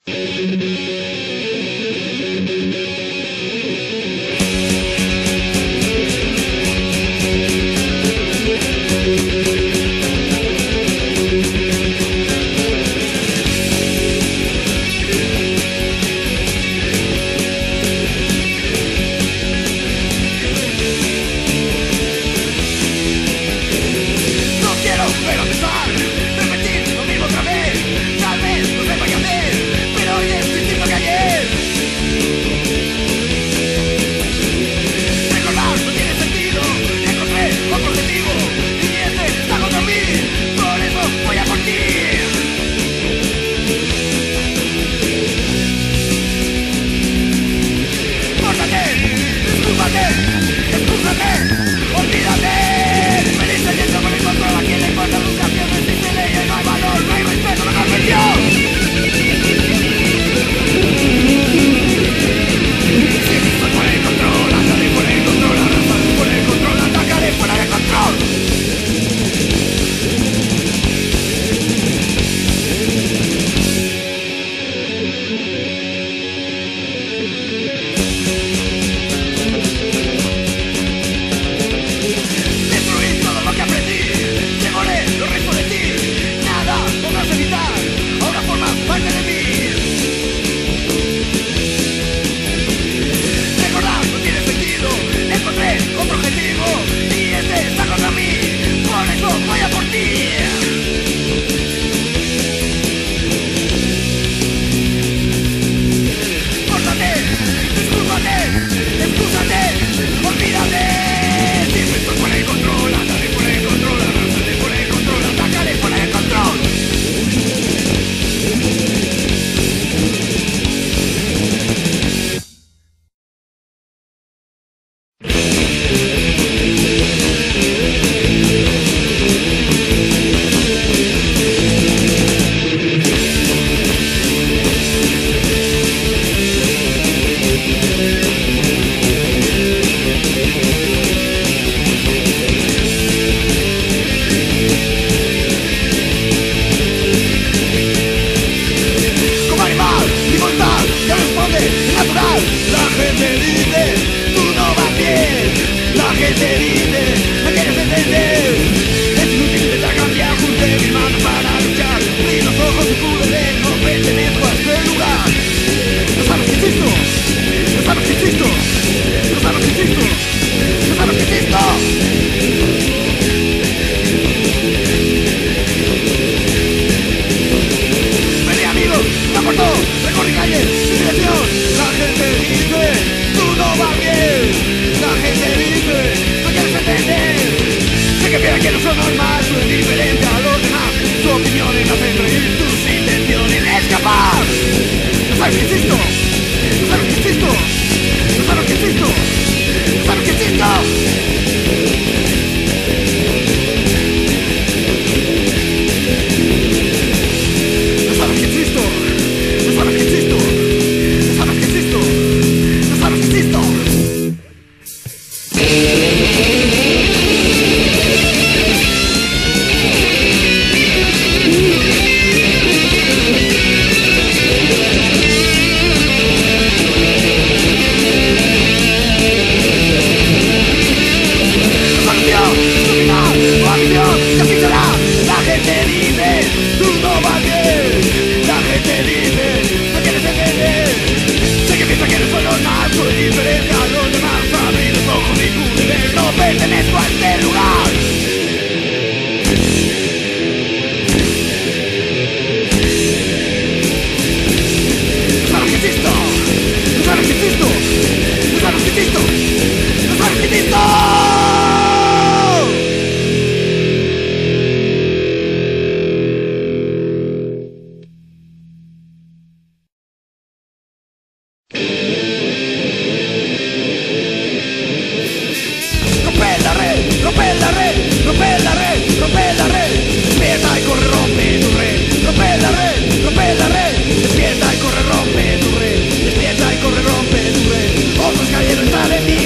Despierta y corre, rompe tu red. Despierta y corre, rompe tu red. Otros cayeron, está de mí.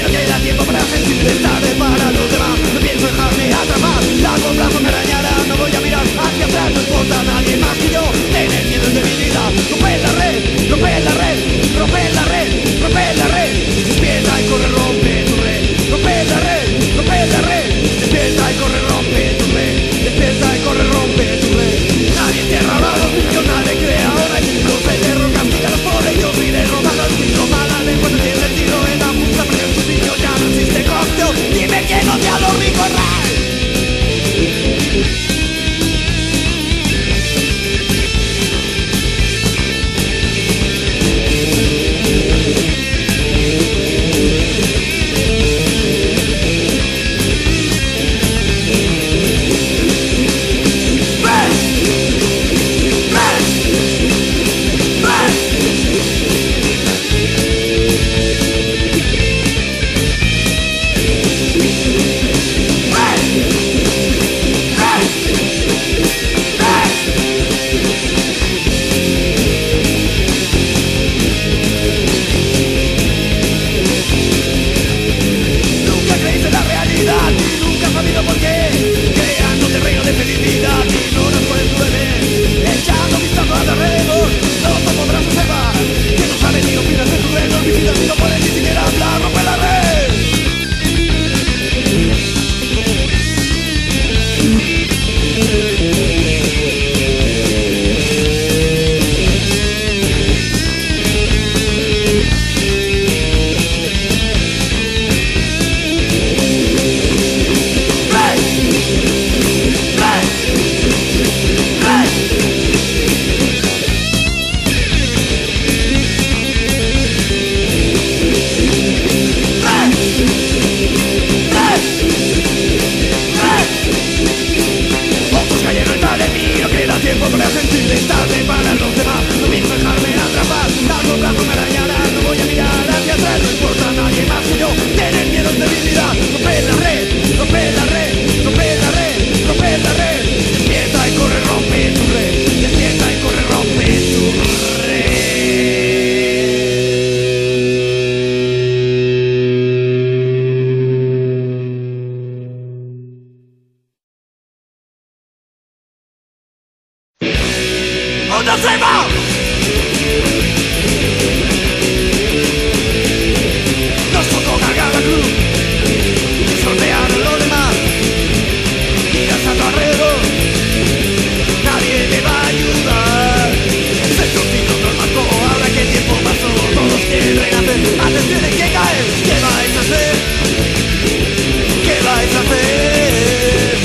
Nos tocó cargar la cruz y sortear lo demás. Miras a tu alrededor, nadie te va a ayudar. El trocito nos marcó, ahora que el tiempo pasó, todos quieren renacer, antes tienen que caer. ¿Qué vais a hacer? ¿Qué vais a hacer?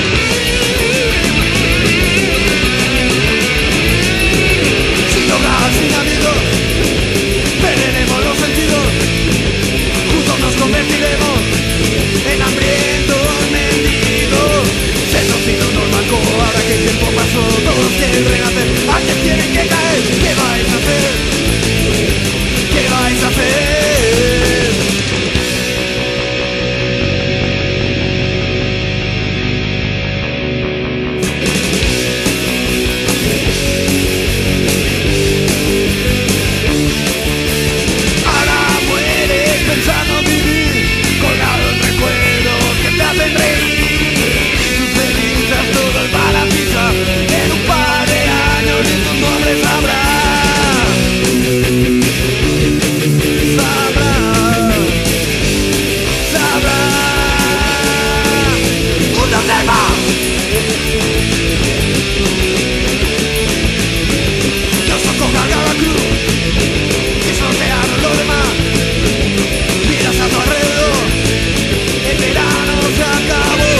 Sin hogar, sin amigos, perderemos los sentidos. Juntos nos convertiremos en hambrientos mendigos. El trocito nos marcó, ahora que el tiempo pasó, todos quieren renacer, antes tienen que caer. ¿Qué vais a hacer? ¿Qué vais a hacer? Ahora mueres pensando en vivir, colgado en recuerdos que te hacen reír. Tus cenizas todo el parabrisas, en un par de años ni tu nombre sabrá. Sabrá una selva. Nos tocó cargar la cruz y sortear lo demás. Miras a tu alrededor, el verano se acabó.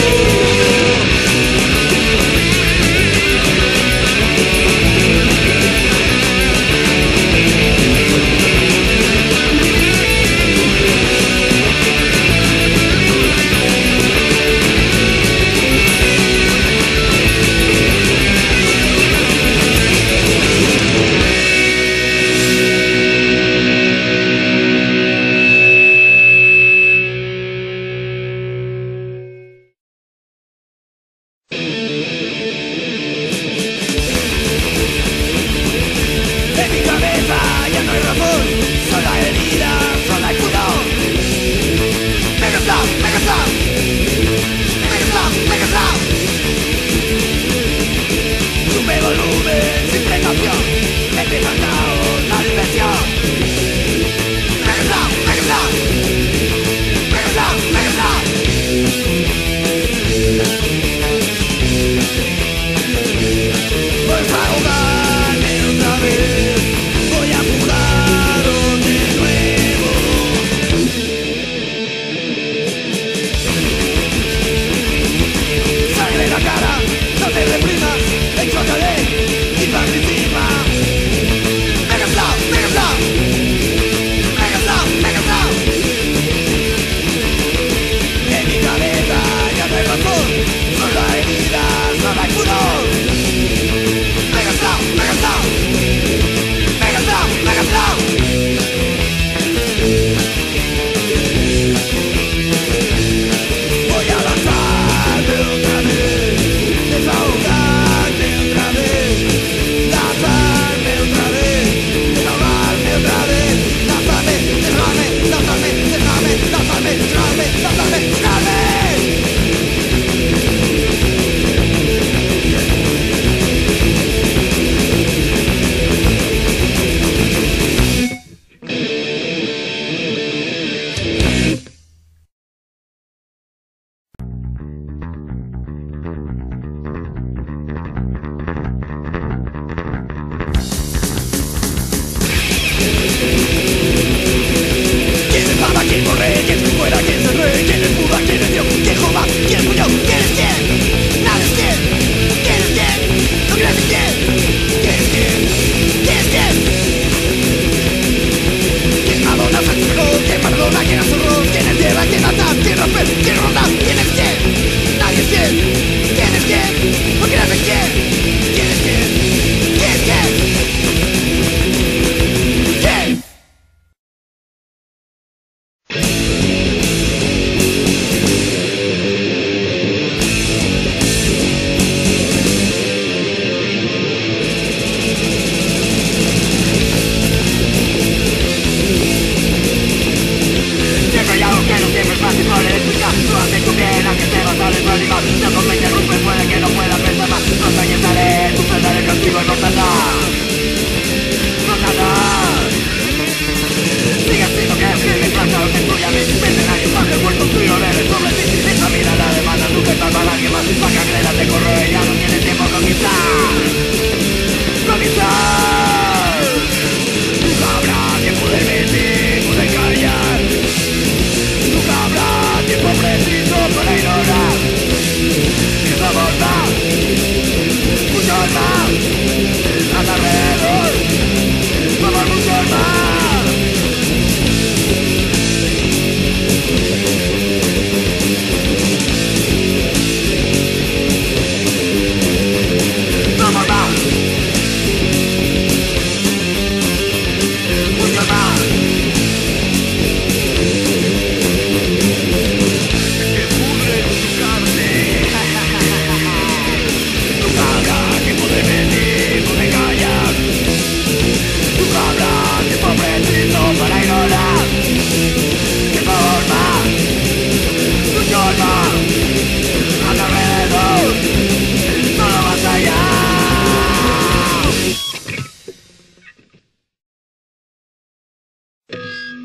En mi cabeza ya no hay razón, solo hay heridas, solo hay pudor. Mega Slug, Mega Slug, Mega Slug, Mega Slug. Sube volumen sin precaución, empieza el caos, la diversión. Mega Slug, Mega Slug, Mega Slug, Mega Slug. Pues a ahogarme otra vez, voy a jugaros de nuevo. Sangre en la cara, no te reprimas, enchócale y participa. Mega Slug, Mega Slug, Mega Slug, Mega Slug. En mi cabeza ya no hay razón, solo hay heridas, solo hay pudor. Mega Slug, Mega Slug, Mega Slug, Mega Slug. Voy a lanzarme otra vez, desahogarme otra vez, lanzarme otra vez, desahogarme otra vez, lanzarme, dejarme, lanzarme, dejarme, lanzarme, dejarme, lanzarme, dejarme. ¿Quién es Baba? ¿Quién corre? ¿Quién se fuera? ¿Quién se rey? ¿Quién es Buda? ¿Quién es Dios? ¿Quién Jehová? ¿Quién murió? ¿Quién es quién? Nada es quién. ¿Quién es quién? ¿No crees en quién? ¿Quién es quién? ¿Quién es quién? ¿Quién Madonna se entregó? ¿Quién perdona? ¿Quién azorró? ¿Quién es tierra? ¿Quién atar? ¿Quién romper? ¿Quién rondar? ¿Quién es quién? Nadie es quién. ¿Quién es quién? ¿No crees en quién? ¿Quién es quién? ¿Quién es quién? ¿Quién?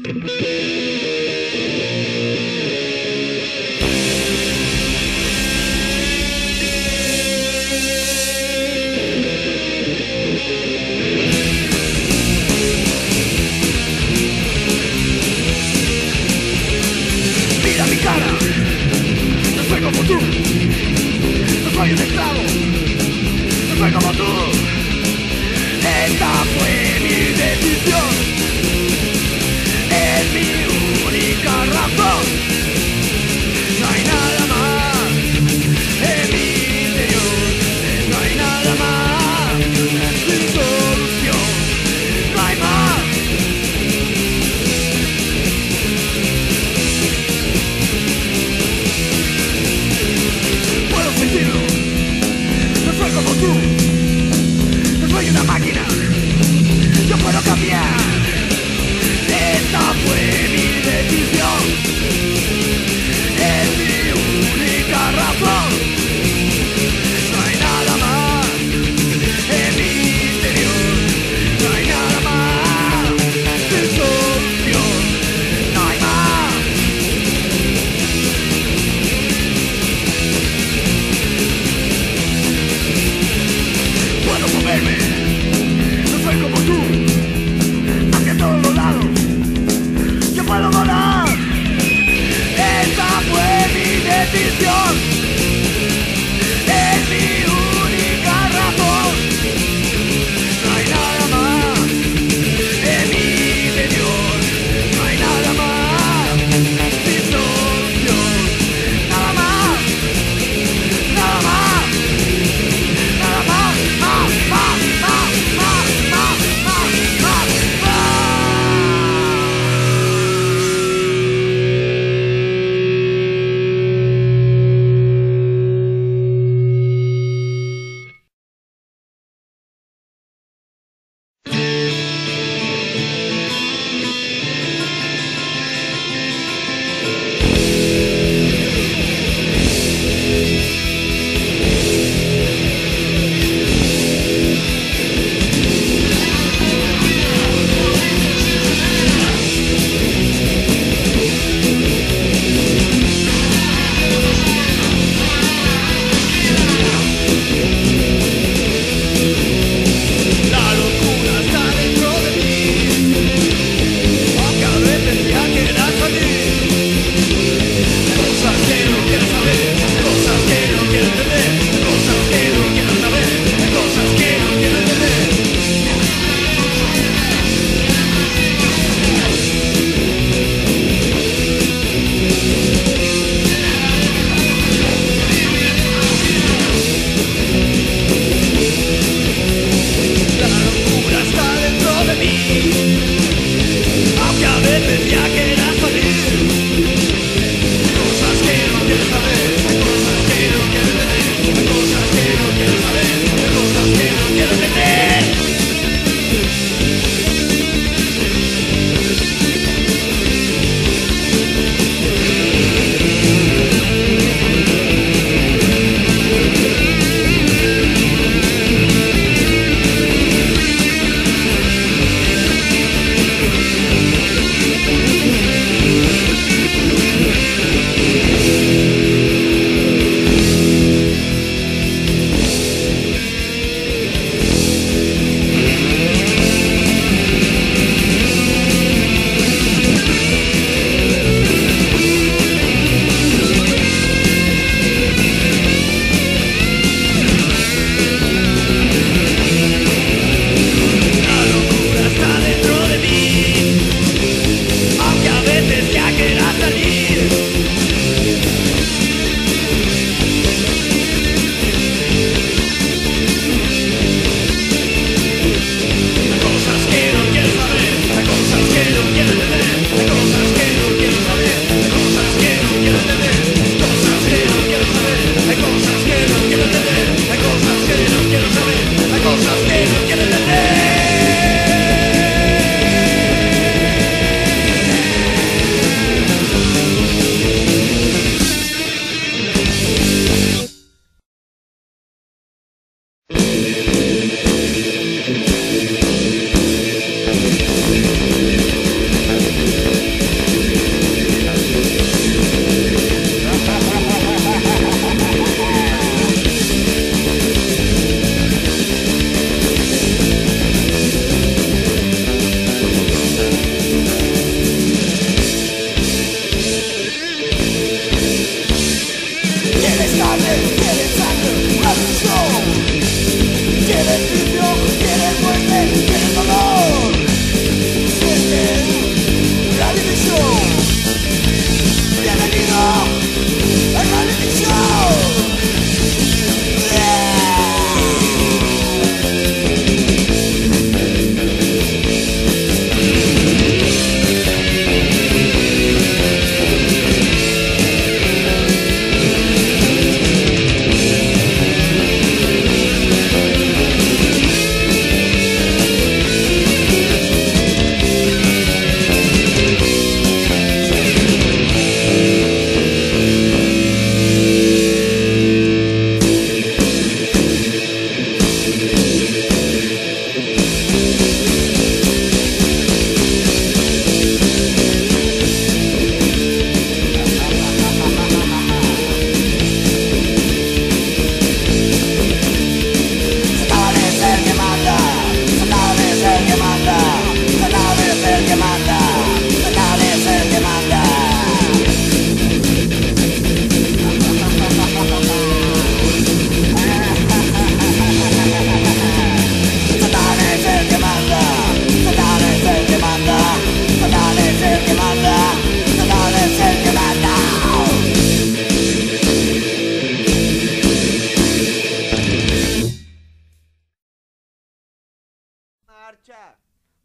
Mira mi cara, no soy como tú, no soy un esclavo, no soy como tú. Esta fue mi decisión, es mi única razón. No hay nada más en mi interior, no hay nada más sin solución, no hay más. Puedo sentirlo, no soy como tú, no soy una máquina, yo puedo cambiar.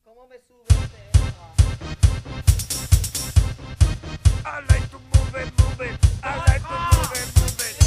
¿Cómo me sube este? I like to move it, move it. I like to move it, move it.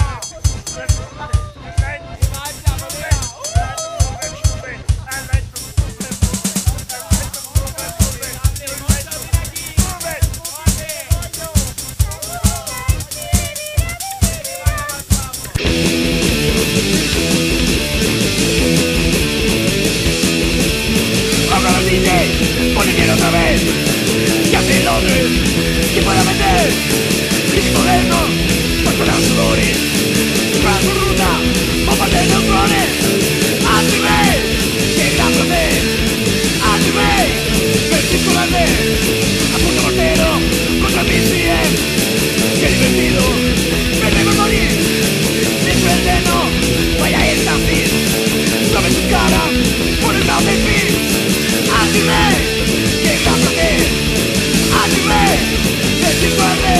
Ahora los DJs ponen otra vez. Que hace Londres, que pueda meter Crisis moderno, personas sudores para su ruta, bombas de neutrones. Activate, que gran placer. Activate, que el circo grande. A punto mortero, contra mis pies. Qué divertido, veremos morir. Siempre el veneno, vaya el taxis. Sobre su cara, por el lado del fin. Activate, que gran placer. Activate, que el circo grande.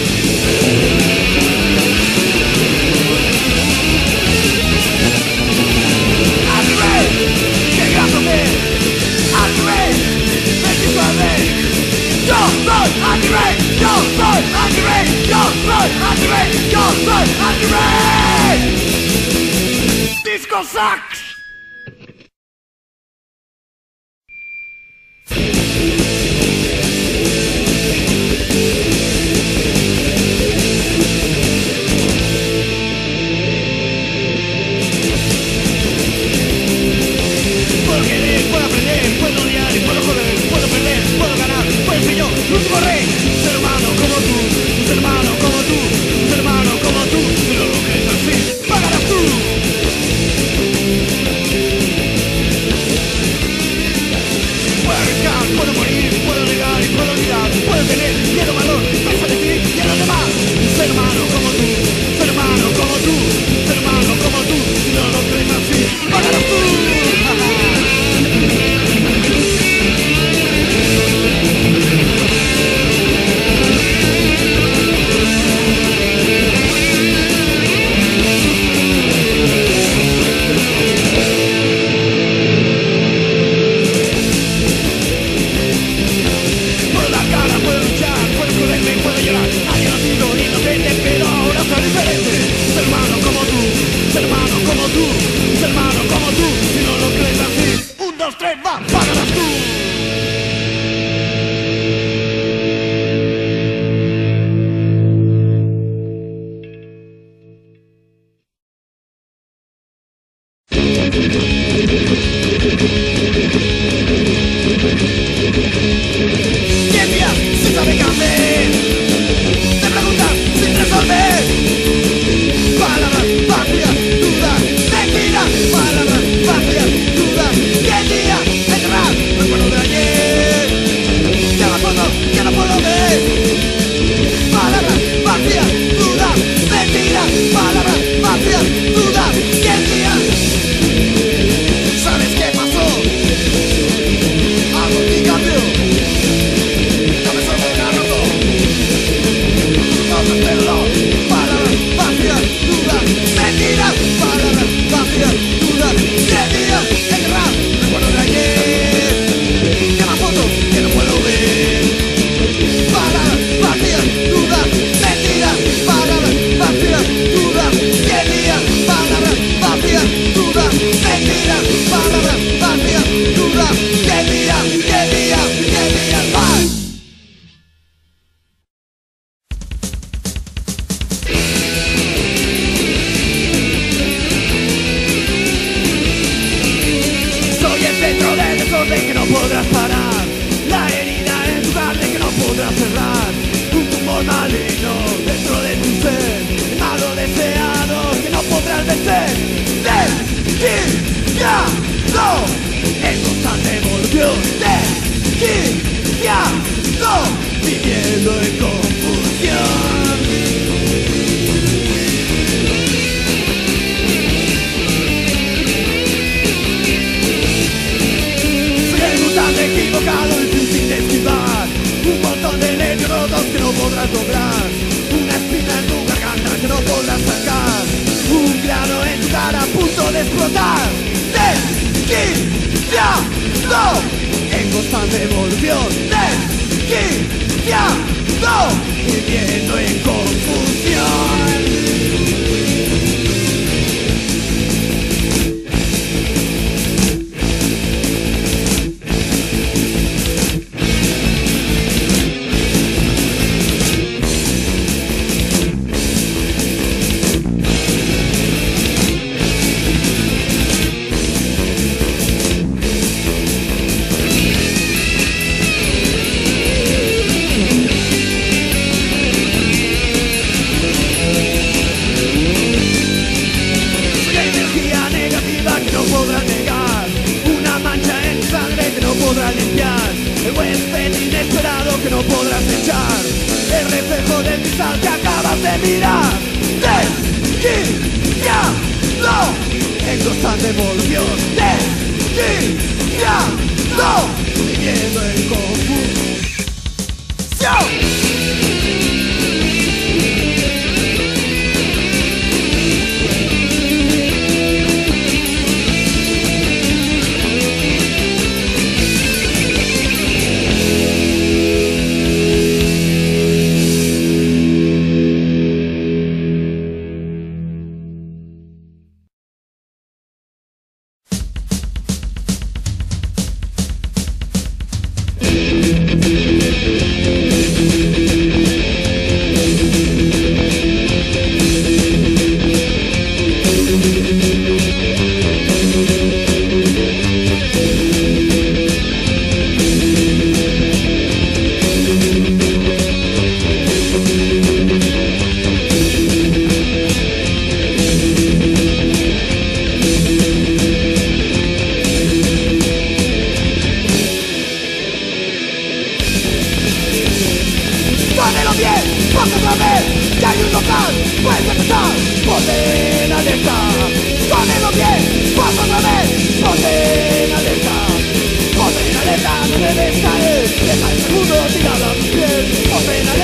Disco sucks! Puedo querer, puedo aprender, puedo odiar y puedo joder, puedo perder, puedo ganar, puedo ser yo, último rey. Un ser humano como tú, un ser humano como tú, un ser humano como tú. Si no lo crees así, pagarás tú. Puedo arriesgar, puedo morir, puedo negar y puedo olvidar. Puedo tener miedo, valor, pesa de ti y a los demás. Un ser humano como tú, un ser humano como tú, un ser humano como tú. Si no lo crees así, pagarás tú. Puedo dar cara, puedo luchar, puedo joderme, puedo llorar. Había nacido inocente, pero ahora soy diferente. Un ser humano como tú, un ser humano como tú, un ser humano como tú. Si no lo crees así, 1, 2, 3, va, págalas tú. Ciencia sin saber qué hacer, te preguntas sin resolver. Palabras vacías, dudas, mentiras. Palabras vacías, dudas. ¿Qué día enterrar? Recuerdo de ayer. Lleva fotos que no puedo ver. Palabras vacías, dudas, mentiras. Palabras vacías, dudas. ¿Qué día? ¿Sabes qué pasó? Algo te cambió. No me solo me roto. No me espero. Palabras vacías, dudas, mentiras. Palabras vacías, dudas. ¿Qué día enterrar? Recuerdo de ayer. Lleva fotos que no puedo ver. Palabras vacías, dudas, mentiras. Palabras vacías, dudas. ¿Qué día? Palabras vacías, dudas, mentiras. Palabras vacías, dudas. ¿Qué día? ¿Qué día? ¿Qué día? ¡Bye! Soy el centro del desorden que no podrás parar. La herida en tu carne que no podrás cerrar. Un tumor maligno dentro de tu ser. El malo deseado que no podrás vencer. Desquiciado en constante evolución. Desquiciado viviendo en confusión. Soy el mutante equivocado, difícil de esquivar. Un montón de nervios rotos que no podrás doblar. Una espina en tu garganta que no podrás sacar. Un grano en tu cara a punto de explotar. Desquiciado constante evolución, desquiciando, viviendo en confusión. Limpiar el huésped inesperado que no podrás echar, el reflejo del cristal que acabas de mirar, desquiciando, en constante evolución, desquiciando, viviendo en confusión. Ponte en alerta, no debes caer. Deja el segundo tirado a tus pies. Ponte en alerta.